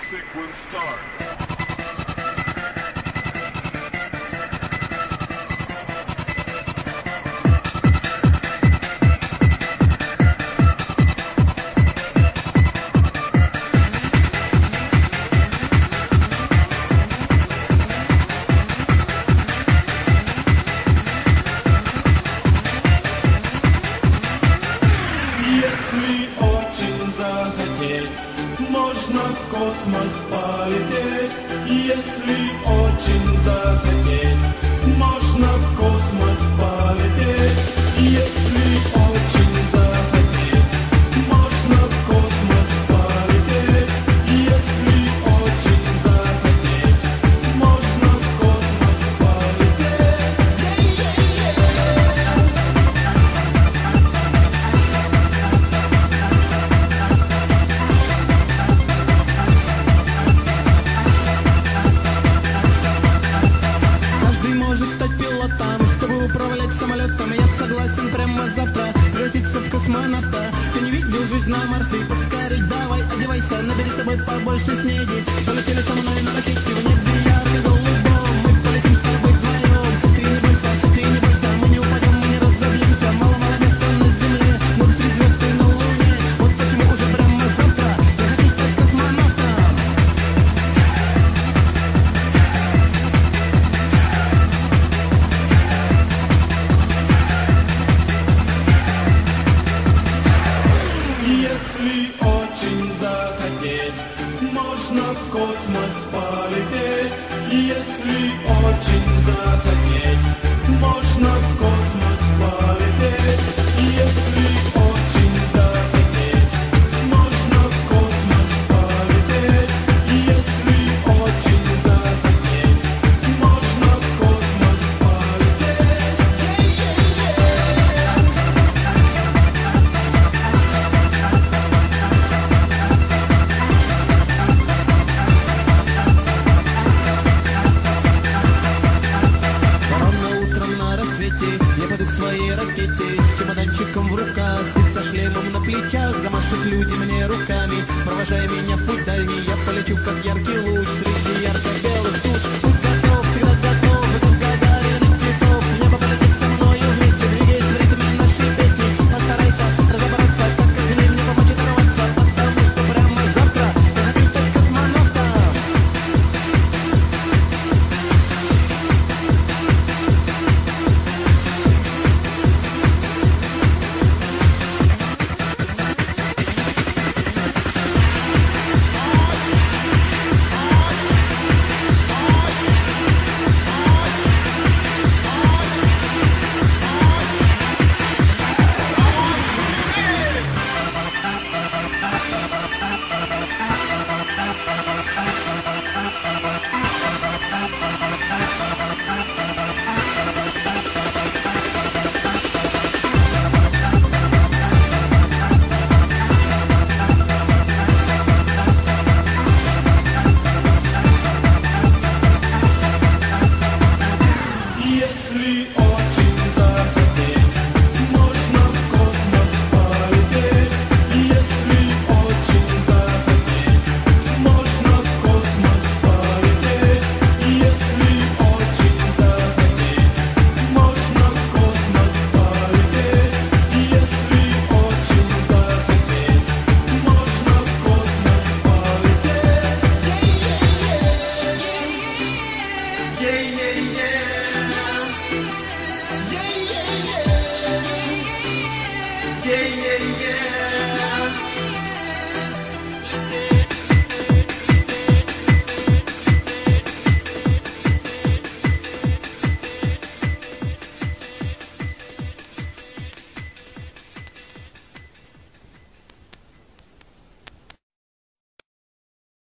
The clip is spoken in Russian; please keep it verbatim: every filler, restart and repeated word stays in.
sequence start. Если очень захотеть, можно в космос полететь. Если очень захотеть, можно в космос полететь. Если очень захотеть, можно в космос полететь. Если очень захотеть, можно в космос полететь. Каждый может стать пилотом, чтобы управлять самолетом. Я согласен прямо завтра превратиться в космонавта. Ты не видел жизнь на Марсе? Поскорей давай, одевайся, набери с собой побольше снеди. Полетели со мной на ракете в небе ярко-голубом. Мы полетим с тобой вдвоем. Ты не бойся, ты не бойся, мы не упадем, мы не разобьемся. Мало-мало места на земле, много среди звезд и на луне. Вот почему уже прямо завтра я хочу стать космонавтом. Если очень захотеть, можно в космос полететь. Если очень захотеть, можно в космос полететь. Если очень захотеть, можно в космос полететь. Если очень захотеть, можно в космос полететь. Рано утром на рассвете я пойду к своей ракете с чемоданчиком в руках и со шлемом на плечах. Замашут люди мне руками, провожая меня в путь дальний. Я полечу, как яркий луч среди ярко-белых туч.